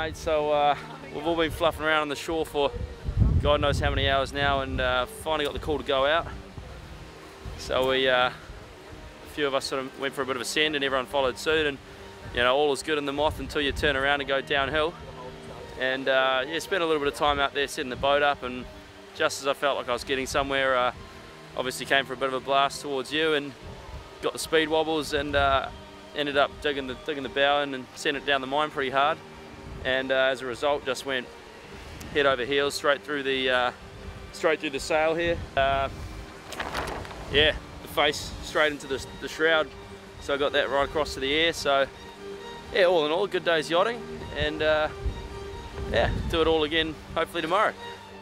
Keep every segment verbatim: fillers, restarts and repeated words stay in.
mate. So uh, we've all been fluffing around on the shore for God knows how many hours now, and uh, finally got the call to go out. So we, uh, a few of us sort of went for a bit of a send, and everyone followed suit. And you know, all is good in the Moth until you turn around and go downhill. And uh, yeah, spent a little bit of time out there setting the boat up, and just as I felt like I was getting somewhere, uh, obviously came for a bit of a blast towards you and got the speed wobbles, and uh, ended up digging the digging the bow in and sent it down the mine pretty hard. And uh, as a result, just went head over heels straight through the uh, straight through the sail here. Uh, yeah, the face straight into the, the shroud. So I got that right across to the air. So yeah, all in all, good day's yachting, and uh, yeah, do it all again hopefully tomorrow.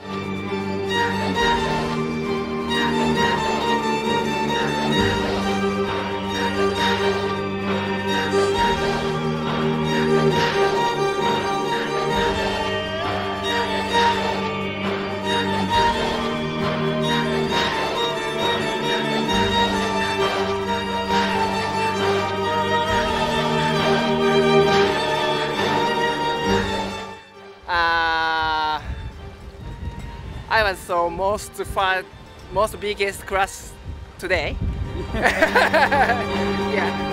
Uh, I was so most fun, most biggest crash today. Yeah.